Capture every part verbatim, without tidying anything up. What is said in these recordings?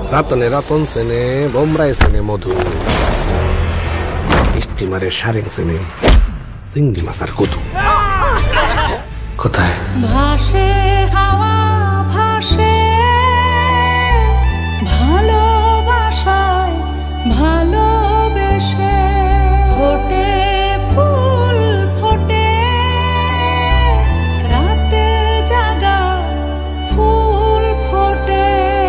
রাতনে রাতন সেনে বোমরাই সেনে মধু স্টিমারের সারেং সেনে চিংড়ি মাছের কদু কোথায় ভাসে হাওয়া ভাসে ভালোবাসায় ভালোবেসে ফোটে ফুল ফোটে রাতে জাগা ফুল ফোটে।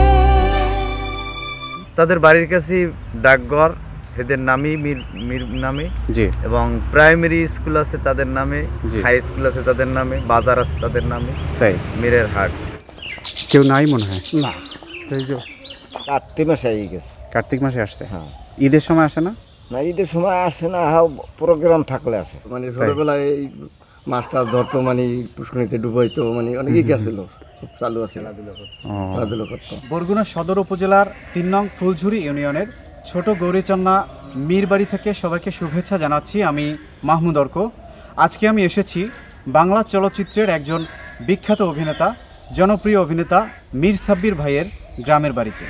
তাদের বাড়ির কাছে ডাকঘর, এদের নামই মির মির নামে জি, এবং প্রাইমারি স্কুল আছে তাদের নামে, হাই স্কুল আছে তাদের নামে, বাজার আছে তাদের নামে, তাই মিরের হাট। কেউ নাই মনে হয় না, এই যে কার্তিক মাসে এই গেছে। কার্তিক মাসে আসছে। হ্যাঁ, ঈদের সময় আসে না? না, ঈদের সময় আসে না, হ্যাঁ প্রোগ্রাম থাকলে আসে। মানে ছোটবেলায় এই মাছটা ধরতো, মানে পুষ্করিণীতে ডুবাইতো, মানে অনেকেই গেছিল, খুব চালু আছে খেলাধুলা করতো। বরগুনা সদর উপজেলার তিন নং ফুলঝুরি ইউনিয়নের ছোট গৌরীচন্না মীর বাড়ি থেকে সবাইকে শুভেচ্ছা জানাচ্ছি। আমি মাহমুদ অর্ক। আজকে আমি এসেছি বাংলা চলচ্চিত্রের একজন বিখ্যাত অভিনেতা, জনপ্রিয় অভিনেতা মীর সাব্বির ভাইয়ের গ্রামের বাড়িতে।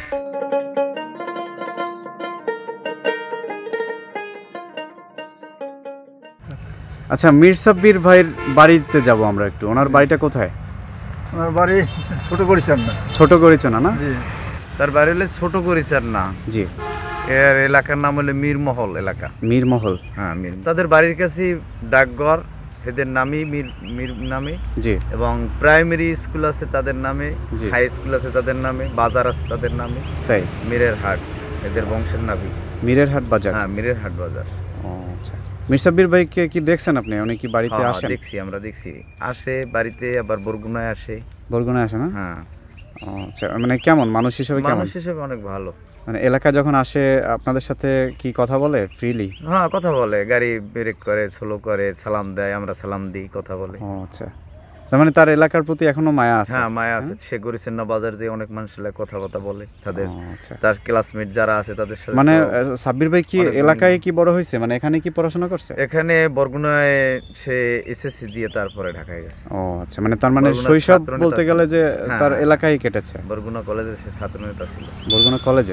আচ্ছা, মীর সাব্বির ভাইয়ের বাড়িতে যাব আমরা একটু। ওনার বাড়িটা কোথায়? ওনার বাড়ি ছোট গরিচান্না। ছোট গরিচান্না না? জি, তার বাড়ি হলে ছোট গরিচান্না। জি, এর এলাকার নাম হলো মিরমহল এলাকা। মিরমহল, হ্যাঁ মির। তাদের বাড়ির কাছে ডাকঘর, এদের নামই মির মির নামে জি, এবং প্রাইমারি স্কুল আছে তাদের নামে, হাই স্কুল আছে তাদের নামে, বাজার আছে তাদের নামে, তাই মিরের হাট এদের বংশের নামই। মিরের হাট বাজার? হ্যাঁ, মিরের হাট বাজার। ও আচ্ছা। মীর সাব্বির ভাইকে কি দেখছেন আপনি? উনি কি বাড়িতে আসেন? দেখছি, আমরা দেখছি, আসে বাড়িতে, আবার বরগুনায় আসে। বরগুনায় আসে না? হ্যাঁ। আচ্ছা, মানে কেমন মানুষ হিসেবে? কেমন মানুষ হিসেবে অনেক ভালো। মানে এলাকা যখন আসে আপনাদের সাথে কি কথা বলে ফ্রিলি? হ্যাঁ, কথা বলে, গাড়ি ব্রেক করে, স্লো করে, সালাম দেয়, আমরা সালাম দিই, কথা বলে। ও আচ্ছা, তার মানে তার এলাকার প্রতি এখনো মায়া আছে? হ্যাঁ, মায়া আছে। সে গরিচান্না বাজার যে অনেক মানুষের কথা কথা বলে, তাদের তার ক্লাসমেট যারা আছে তাদের সাথে। মানে সাব্বির ভাই কি এলাকায় কি বড় হয়েছে? মানে এখানে কি পড়াশোনা করছে? এখানে বরগুনায় সে এসএসসি দিয়ে তারপরে ঢাকায় গেছে। ও আচ্ছা, মানে তার মানে শৈশব বলতে গেলে যে তার এলাকায় কেটেছে। বরগুনা কলেজে সে ছাত্রনেতা ছিল। বরগুনা কলেজে?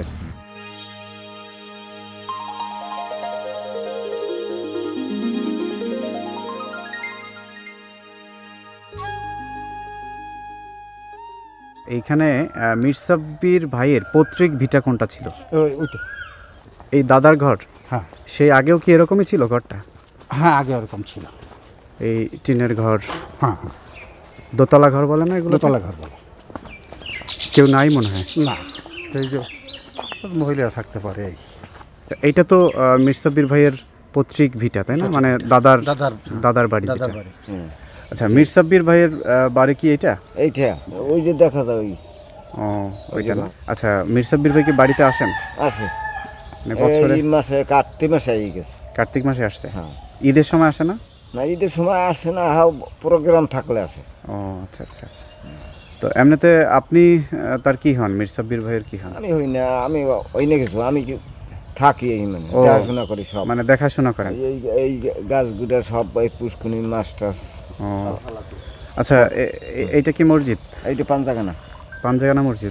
এইখানে মীর সাব্বির ভাইয়ের পৈতৃক ভিটা কোনটা ছিল? এই দাদার ঘর? হ্যাঁ। সেই আগেও কি এরকমই ছিল ঘরটা? হ্যাঁ, আগে এরকম ছিল। এই টিনের ঘর? হ্যাঁ হ্যাঁ। দোতলা ঘর বলে না এগুলো? দোতলা ঘর বলে। কেউ নাই মনে হয়? না, এই যে মহিলারা থাকতে পারে। এইটা তো মীর সাব্বির ভাইয়ের পৈতৃক ভিটা, তাই না? মানে দাদার দাদার দাদার বাড়ি। দাদার বাড়ি। আচ্ছা, মীর সাব্বির ভাইয়ের বাড়ি কি এটা? এইটা, ওই যে দেখা যায় ওই। ও, ওইটা না। আচ্ছা, মীর সাব্বির ভাই কি বাড়িতে আসেন? আসে, বছরে এই মাসে কার্তিক মাসে এই গেছে। কার্তিক মাসে আসছে? হ্যাঁ। ঈদের সময় আসে না? না, ঈদের সময় আসে না, হ্যাঁ প্রোগ্রাম থাকলে আসে। ও আচ্ছা আচ্ছা। তো এমনিতে আপনি তার কি হন? মীর সাব্বির ভাইয়ের কি হন? আমি হই না, আমি ওই না কিছু, আমি থাকি এই, মানে দেখাশোনা করি সব। মানে দেখাশোনা করেন? এই এই গাছগুলা সব, এই পুষ্করিণী মাছ টাছ। ও আচ্ছা, এইটা কি মসজিদ? এইটা পাঞ্জাগানা। পাঞ্জাগানা মসজিদ?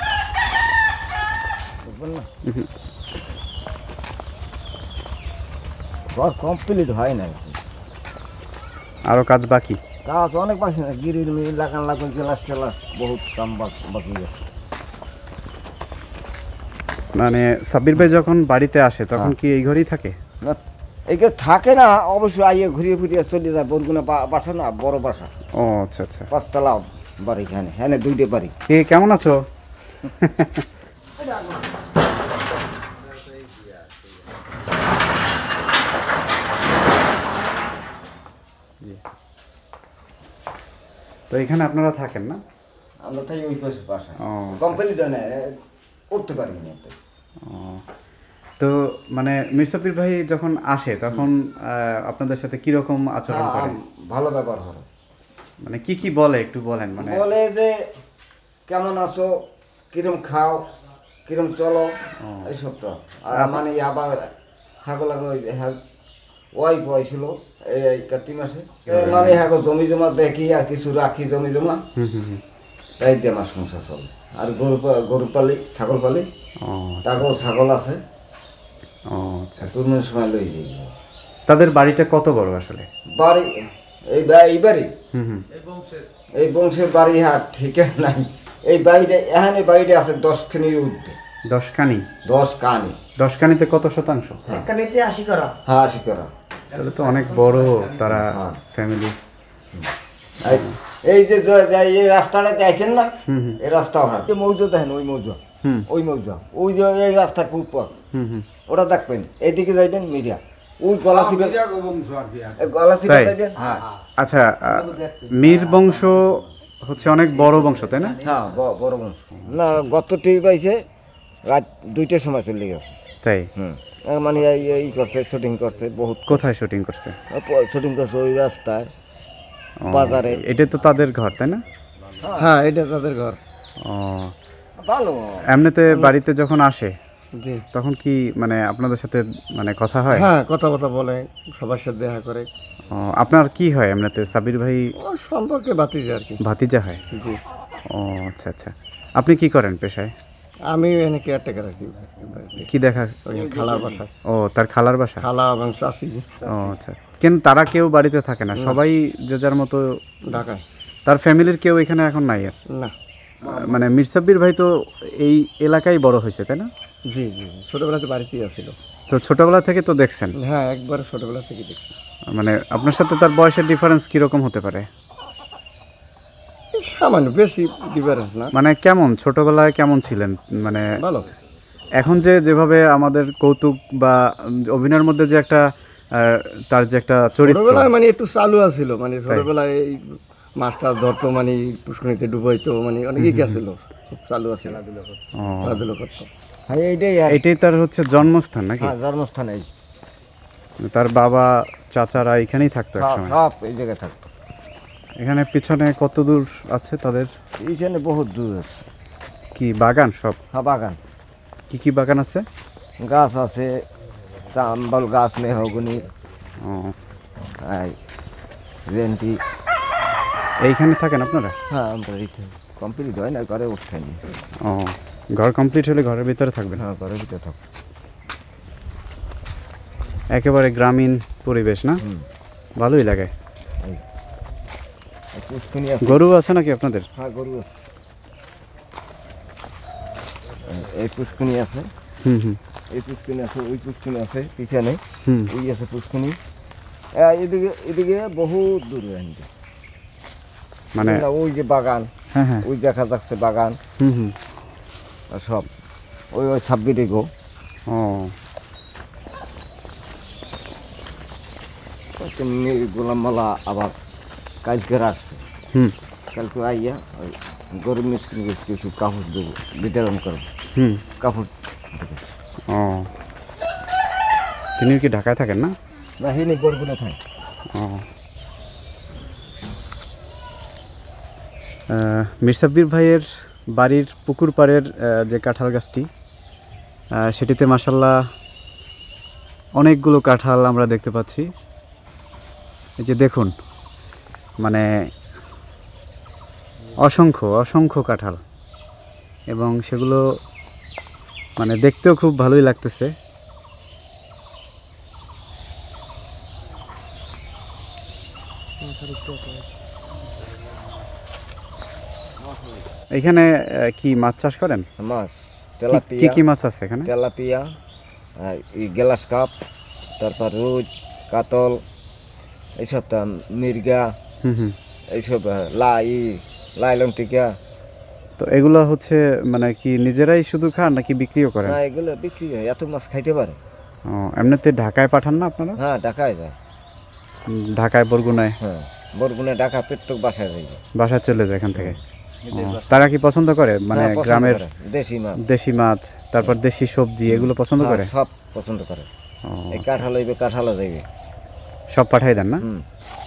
ঘর কমপ্লিট হয় না, আরো কাজ বাকি? কাজ অনেক বাকি না, গিরিল মিরিল লাগান লাগান ক্লাস ক্লাস বহুত কাম বাকি আছে। মানে সাব্বির ভাই যখন বাড়িতে আসে তখন কি এই ঘরেই থাকে? না, এইখানে থাকে না, অবশ্যই আইয়ে ঘুরিয়ে ফিরিয়ে চলে যায়। বরগুনা বাসা না, বড় বাসা। ও আচ্ছা আচ্ছা। পাঁচতলা বাড়ি, এখানে হ্যাঁ দুইটা বাড়ি। এ কেমন আছো? তো এখানে আপনারা থাকেন না? আমরা তাই ওই পাশে বাসা। কমপ্লিট হয় না, উঠতে পারি না। তো মানে মীর সাব্বির ভাই যখন আসে তখন আপনাদের সাথে কিরকম আচরণ করে? ভালো ব্যবহার হয়। মানে কি কি বলে একটু বলেন? মানে বলে যে কেমন আছো, কিরম খাও, কিরম চলো, এইসব তো। আর মানে আবার হাগো লাগো ওয়াইফ হয়েছিল এই কার্তিক মাসে, মানে হাগো জমি জমা দেখি আর কিছু রাখি জমি জমা, তাই দিয়ে আমার সংসার চলে। আর গরু পা- গরু পালি, ছাগল পালি, ও তারপর ছাগল আছে, ও আচ্ছা। কুরবানির সময় লই যাই। তাদের বাড়িটা কত বড় আসলে? বাড়ি এই বা- এই বাড়ি হুম হুম এই বংশের বাড়ি হ্যাঁ ঠিক নাই। এই বাড়িটা এখানে বাড়িটা আছে দশখানির ঊর্ধ্বে, দশ কানি। দশ কানি। দশ কানিতে কত শতাংশ? হ্যাঁ আশি করা। তাহলে তো অনেক বড় তারা হ্যাঁ। ফ্যামিলি। এই- এই যে জ- যে এই রাস্তাটা দেখছেন না, এই রাস্তাও হয়। এই মৌজা দেখেন, ওই মৌজা, হুম ওই মৌজা, ওই যে এই রাস্তা খুব পর, হুম হুম ওটা দেখবেন। এইদিকে যাইবেন মিডিয়া, ওই গলা চিপে এই গলা চিপে তাই? যাইবেন। হ্যাঁ আচ্ছা, আহ, মীর বংশ হচ্ছে অনেক বড় বংশ, তাই না? হ্যাঁ ব- বড় বংশ। না গত টিভি পাইছে রাত দুইটার সময় চলে গেছে। তাই? হুম এ মানে এই এই করছে, শুটিং করছে বহুত, কোথায় শুটিং করছে? শুটিং করছে ওই রাস্তায় ও, বাজারে। এটা তো তাদের ঘর, তাই না? হ্যাঁ এটা তাদের ঘর। ও, ভালো। এমনিতে বাড়িতে যখন আসে জি তখন কি মানে আপনাদের সাথে মানে কথা হয়? হ্যাঁ কথা কথা বলে, সবার সাথে দেখা করে। ও, আপনার কি হয় এমনিতে? সাবির ভাই ও সম্পর্কে বাতিজা আর কি। ভাতিজা হয়? জি ও আচ্ছা আচ্ছা। আপনি কি করেন পেশায়? আমি এনে কেয়ারটেকার আর কি, কি দেখা? ওই খালার বাসায়। ও, তার খালার বাসা? খালা এবং চাষি ও আচ্ছা। কেন তারা কেউ বাড়িতে থাকে না, সবাই যে যার মতো? ঢাকায়। তার ফ্যামিলির কেউ এখানে এখন নাই আর? না মানে মির সাব্বির ভাই তো এই এলাকায় বড় হয়েছে, তাই না? জি জি ছোটবেলাতে বাড়িতেই আসছিল। তো ছোটবেলা থেকে তো দেখছেন। হ্যাঁ একবার ছোটবেলা থেকে দেখছি। মানে আপনার সাথে তার বয়সের ডিফারেন্স কিরকম হতে পারে? সামান্য, বেশি ডিফারেন্স না। মানে কেমন ছোটবেলায় কেমন ছিলেন? মানে ভালো। এখন যে যেভাবে আমাদের কৌতুক বা অভিনয়ের মধ্যে যে একটা আহ, তার যে একটা চরিত্র, ছোটবেলায় মানে একটু চালু আছিল, মানে ছোটবেলায় এই মাছটা ধরতো, মানে পুষ্করিণীতে ডুবাইতো, মানে অনেকেই গেছিল, খুব চালু আছে, খেলাধুলো করতো। হ্যাঁ এইটাই আর- এটাই তার হচ্ছে জন্মস্থান নাকি? হ্যাঁ জন্মস্থান এই। তার বাবা চাচারা এখানেই থাকতো সব একসময়। সব এই জায়গায় থাকতো। এখানে পিছনে কত দূর আছে তাদের? এইখানে বহুত দূর আছে। কি বাগান সব? হ্যাঁ বাগান, কি কি বাগান আছে? গাছ আছে, চাম্বল গাছ, মেহগনি, ও, এই রেন্টি। এইখানে থাকেন আপনারা? হ্যাঁ আমরা এইখানে কমপ্লিট হয় না, ঘরে উঠছেনি। ও, ঘর কমপ্লিট হলে ঘরের ভিতরে থাকবেন? হ্যাঁ ঘরের ভিতরে থাকো। একেবারে গ্রামীণ পরিবেশ না? ভালোই লাগে। পুষ্করিণী আছে। গরু আছে নাকি আপনাদের? হ্যাঁ গরু আছে। এই পুষ্করিণী আছে, হুম হুম এই পুষ্করিণী আছে, ওই পুষ্করিণী আছে পিছনে, হুম। ওই আছে পুষ্করিণী। এদিকে এদিকে বহুত দূর এদিকে। মানে ওই যে বাগান, হ্যাঁ হ্যাঁ ওই দেখা যাচ্ছে বাগান, হুম হুম আর সব ওই ওই ছাব্বিরে গো। ও, গোলাম মালা আবার কালকে আসবে, হুম কালকে আইয়া ওই গরিব মিসকিন কিছু কাপড় দেবো, বিতরণ করবো হুম কাপড়। ও, তিনি কি ঢাকায় থাকেন না? না হিনি বরগুনে থাকে। ও, মির সাব্বির ভাইয়ের বাড়ির পুকুর পাড়ের আহ, যে কাঁঠাল গাছটি, আহ, সেটিতে মাশাল্লাহ অনেকগুলো কাঁঠাল আমরা দেখতে পাচ্ছি। এই যে দেখুন, মানে অসংখ্য অসংখ্য কাঁঠাল, এবং সেগুলো মানে দেখতেও খুব ভালোই লাগতেছে। এখানে আহ, কি মাছ চাষ করেন? মাছ কি- কি তেলাপিয়া, কি মাছ আছে এখানে? তেলাপিয়া, আর এই গ্লাস কাপ, তারপর রুই, কাতল, এইসব তো মির্গা, হুম হুম এইসব লাই, লাইলন টিকা। তো এগুলো হচ্ছে মানে কি নিজেরাই শুধু খান নাকি বিক্রিও করেন? না এগুলো বিক্রি হয়, এত মাছ খাইতে পারে। ও, এমনিতে ঢাকায় পাঠান না আপনারা? হ্যাঁ ঢাকায় যায়। উম, ঢাকায় বরগুনায় হ্যাঁ বরগুনে ঢাকা প্রত্যেক বাসায় যাইবে। বাসায় চলে যায় এখান থেকে। ও, তারা কি পছন্দ করে মানে হ্যাঁ, পছন্দ গ্রামের করে। দেশি মাছ, দেশি মাছ, তারপর দেশি সবজি এগুলো পছন্দ হ্যাঁ, করে? সব পছন্দ করে। ও, এই কাঁঠাল হইবে, কাঁঠালও যাইবে। সব পাঠাই দেন না? হুম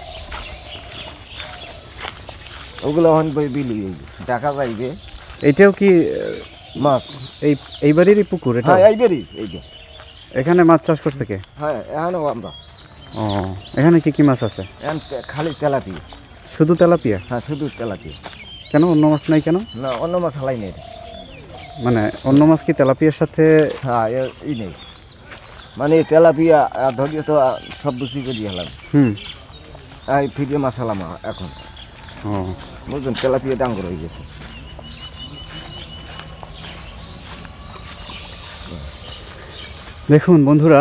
ওগুলো হন বই বিলি হইবে, ঢাকা যাইবে। এটাও কি আহ, মাছ এই এইবারেরই পুকুর এটা? হ্যাঁ এইবারই এই যে। এখানে মাছ চাষ করছে কে? হ্যাঁ এখানেও আমরা ও, এখানে কি কি মাছ আছে? এখন তে- খালি তেলাপিয়া। শুধু তেলাপিয়া? হ্যাঁ শুধু তেলাপিয়া। কেন অন্য মাছ নাই কেন? না অন্য মাছ হালাই নেই, মানে অন্য মাছ কি তেলাপিয়ার সাথে? হ্যাঁ ই নেই, মানে তেলাপিয়া ধরিয়ে তো সব বিক্রি করে দিয়ে হলাম। হুম, এই ফিরে মাছ হলাম এখন। ও বুঝলেন, তেলাপিয়া ডাঙ্গর হয়ে গেছে। দেখুন বন্ধুরা,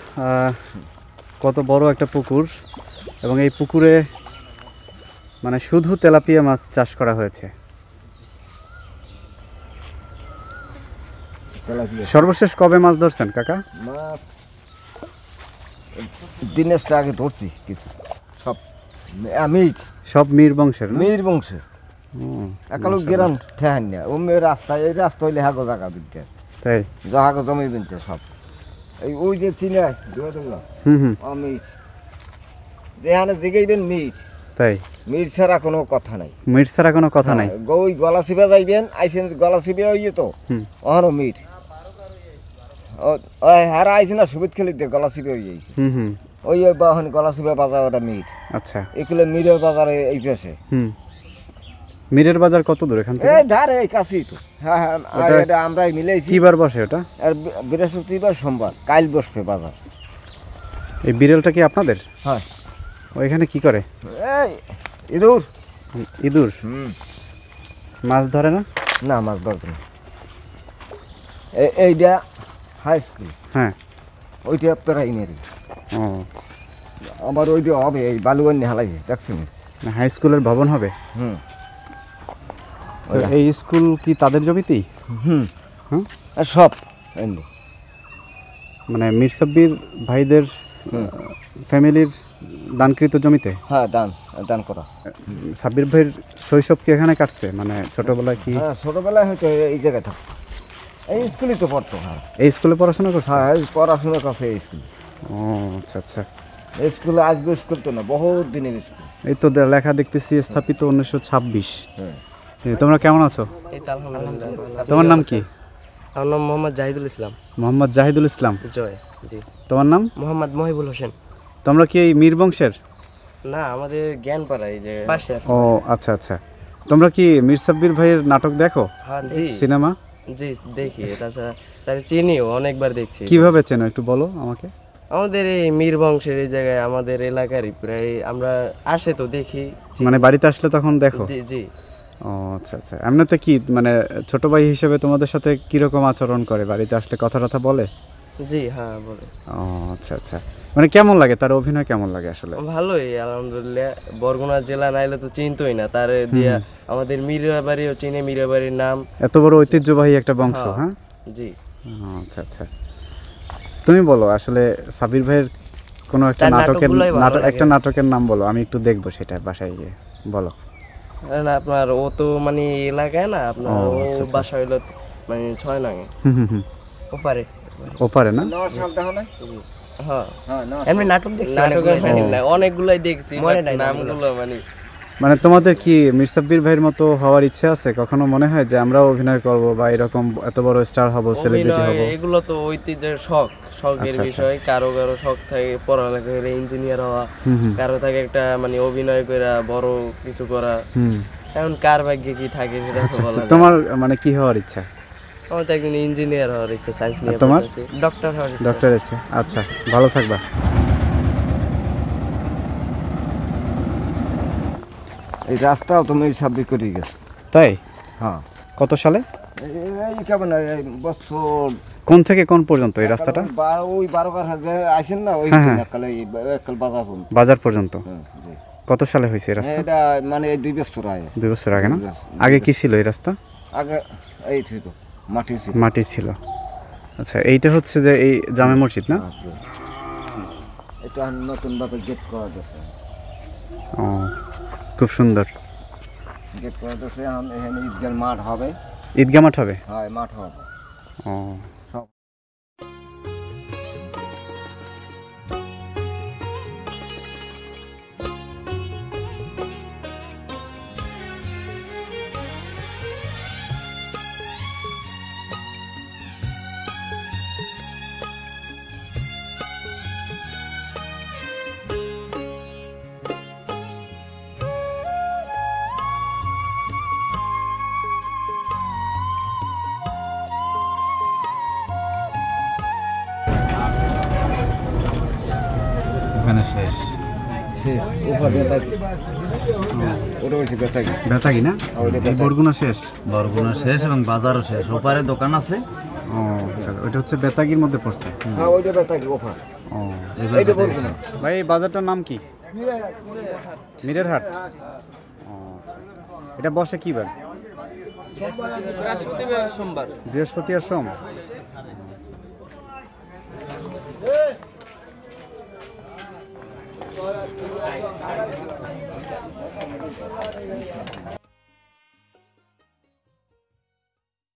কত বড় একটা পুকুর, এবং এই পুকুরে মানে শুধু তেলাপিয়া মাছ চাষ করা হয়েছে। সর্বশেষ কবে মাছ ধরছেন কাকা? মাছ দিনেশটা আগে ধরছি কিছু, সব মির সব মির বংশের না? মির বংশের। একালো গেরাম ঠেহান না, ও মেয়ের রাস্তা, এই রাস্তা হইলে হাগো জায়গা বিনতে, তাই হাগো জমি বিনতে সব। এই ওই যে চিনে হুম হুম মির, যেখানে জিগাইবেন মির, তাই মির ছাড়া কোনো কথা নাই। মির ছাড়া কোনো কথা নাই। ওই গলা চিপে যাইবেন, আইসেন গলা চিপে হইয়ে তো ওখানে মির। ওই হারা আইসে না সুবিধ খেলিতে গলা চিপে হয়ে যাইছে, হুম হুম ওই বাহন গলা চিপে বাজার ওটা মির। আচ্ছা, এগুলো মিরের বাজারে এই পেশে। হুম, মিরের বাজার কত দূর এখান থেকে? এই ধারে এই কাছেই তো। হ্যাঁ হ্যাঁ, এটা আমরাই মিলেছি। কি বার বসে ওটা? আর বৃহস্পতিবার সোমবার কাইল বসবে বাজার। এই বিড়ালটা কি আপনাদের? হ্যাঁ। ওইখানে কি করে? এই ইঁদুর। ইঁদুর? হুম। মাছ ধরে না? না মাছ ধরবে না। এইটা হাই স্কুল। হ্যাঁ, ওইটা প্রাইমারি। ও, আমার ওইটা হবে, এই বালুয়ানি হালাই দেখছেন। হাই স্কুলের ভবন হবে। হুম, এই স্কুল কি তাদের জমিতেই? হুম হ্যাঁ, সব এমনি মানে মির সাব্বির ভাইদের ফ্যামিলির দানকৃত জমিতে? হ্যাঁ, দান দান করা। সাব্বির ভাইয়ের শৈশব কি এখানে কাটছে, মানে ছোটবেলায় কি? হ্যাঁ, ছোটবেলায় হয়তো এই জায়গায় থাকতো, এই স্কুলেই তো পড়তো। হ্যাঁ, এই স্কুলে পড়াশোনা করছে? হ্যাঁ, এই পড়াশোনা করছে এই স্কুল। ও আচ্ছা আচ্ছা। এই স্কুলে আসবে স্কুল তো না, বহুত দিনের স্কুল। এই তো লেখা দেখতেছি স্থাপিত উনিশশো ছাব্বিশ। হ্যাঁ। তোমরা কেমন আছো? এই তো আলহামদুলিল্লাহ। তোমার নাম কি? আমার নাম মোহাম্মদ জাহিদুল ইসলাম। মোহাম্মদ জাহিদুল ইসলাম। জয়। জি। তোমার নাম? মোহাম্মদ মহিবুল হোসেন। তোমরা কি এই মির বংশের? না, আমাদের জ্ঞানপাড়া এই যে পাশে। ও আচ্ছা আচ্ছা। তোমরা কি মির সাব্বির ভাইয়ের নাটক দেখো? হ্যাঁ, জি। সিনেমা? জি দেখি, তাছাড়া তার চিনিও, অনেকবার দেখছি। কিভাবে চেনো একটু বলো আমাকে। আমাদের এই মির বংশের এই জায়গায় আমাদের এলাকারই প্রায় আমরা আসে তো দেখি। মানে বাড়িতে আসলে তখন দেখো? জি জি। ও আচ্ছা আচ্ছা। এমনিতে কি মানে ছোট ভাই হিসেবে তোমাদের সাথে কিরকম আচরণ করে? বাড়িতে আসলে কথা টথা বলে? জি হ্যাঁ বলে। ও আচ্ছা আচ্ছা। মানে কেমন লাগে তার অভিনয়, কেমন লাগে আসলে? ভালোই আলহামদুলিল্লাহ। বরগুনা জেলা নাইলে তো চিনতোই না, তার দিয়া আমাদের মিরাবাড়িও চিনে, মিরাবাড়ির নাম। এত বড় ঐতিহ্যবাহী একটা বংশ। হ্যাঁ জি। আচ্ছা আচ্ছা। তুমি বলো আসলে সাব্বির ভাইয়ের কোনো একটা নাটকের নাটক একটা নাটকের নাম বলো, আমি একটু দেখবো সেটা বাসায় গিয়ে। বলো। না আপনার ও তো মানে এলাকায় না, আপনার ও বাসা হইলো মানে ছয় নাঙে। হুম হুম হুম। ওপারে। ওপারে না? নওয়াজ সাল দেখো না? হ্যাঁ। হ্যাঁ, এমনি নাটক দেখছি, অনেকগুলাই দেখছি, নামগুলো মানে। মানে তোমাদের কি মির সাব্বির ভাইয়ের মতো হওয়ার ইচ্ছা আছে? কখনো মনে হয় যে আমরাও অভিনয় করব বা এরকম এত বড় স্টার হব, সেলিব্রিটি হব? এগুলো তো ঐতিহ্যের শখ, শখের বিষয়। কারো কারো শখ থাকে পড়ালেখা করে ইঞ্জিনিয়ার হওয়া, কারো থাকে একটা মানে অভিনয় করে বড় কিছু করা। এখন কার ভাগ্যে কি থাকে সেটা তো বলা যায়। তোমার মানে কি হওয়ার ইচ্ছা? আমার তো একজন ইঞ্জিনিয়ার হওয়ার ইচ্ছা, সায়েন্স নিয়ে। তোমার? ডক্টর হওয়ার ইচ্ছা। ডক্টর ইচ্ছা। আচ্ছা, ভালো থাকবা। এই রাস্তাও তুমি সাবমিট করে গেছো? তাই? হ্যাঁ। কত সালে? এই কেমন এই বছর কোন থেকে কোন পর্যন্ত এই রাস্তাটা? ওই বারো কার আইসেন না, ওই একালে একাল বাজার পর্যন্ত। বাজার পর্যন্ত? কত সালে হয়েছে এই রাস্তা? এটা মানে দুই বছর আগে। দুই বছর আগে না? আগে কি ছিল এই রাস্তা? আগে এই ছিল মাটি ছিল। মাটি ছিল। আচ্ছা, এইটা হচ্ছে যে এই জামে মসজিদ না? এটা নতুন ভাবে গেট করা যাচ্ছে। ও, খুব সুন্দর গেট করা যাচ্ছে। এখানে ঈদগাহ মাঠ হবে। ঈদগাহ মাঠ হবে? হ্যাঁ, মাঠ হবে। ও, এখানে শেষ শেষ ওপর বেতাগি ওটা হচ্ছে বেতাগি বেতাগি না এই বরগুনা শেষ বরগুনা শেষ এবং বাজারও শেষ ওপারে দোকান আছে ও আচ্ছা ওইটা হচ্ছে বেতাগির মধ্যে পড়ছে হ্যাঁ ওইটা বেতাগি ওপর ও এইটা বরগুনা ভাই এই বাজারটার নাম কি মিরের হাট ও আচ্ছা আচ্ছা এটা বসে কি বার বৃহস্পতিবার সোমবার বৃহস্পতি আর সোম